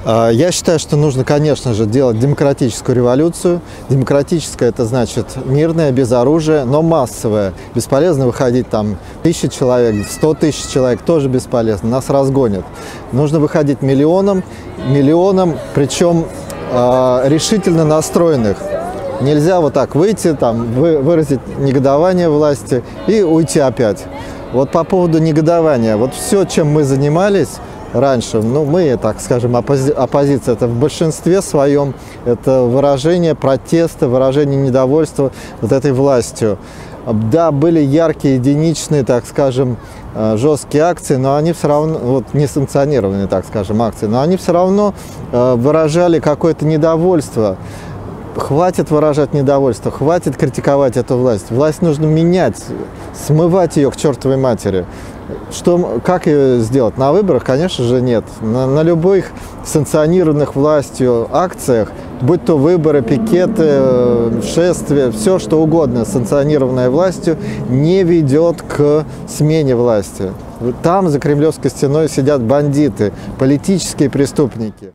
Я считаю, что нужно, конечно же, делать демократическую революцию. Демократическая – это значит мирная, без оружия, но массовая. Бесполезно выходить там 1000 человек, 100 тысяч человек, тоже бесполезно, нас разгонят. Нужно выходить миллионам, причем решительно настроенных. Нельзя вот так выйти, там, выразить негодование власти и уйти опять. Вот по поводу негодования, вот все, чем мы занимались раньше, ну, мы, так скажем, оппозиция, это в большинстве своем, это выражение протеста, выражение недовольства вот этой властью. Да, были яркие, единичные, так скажем, жесткие акции, но они все равно, вот несанкционированные, так скажем, акции, но они все равно выражали какое-то недовольство. Хватит выражать недовольство, хватит критиковать эту власть. Власть нужно менять, смывать ее к чертовой матери. Как ее сделать? На выборах, конечно же, нет. На любых санкционированных властью акциях, будь то выборы, пикеты, шествия, все что угодно, санкционированное властью, не ведет к смене власти. Там за Кремлевской стеной сидят бандиты, политические преступники.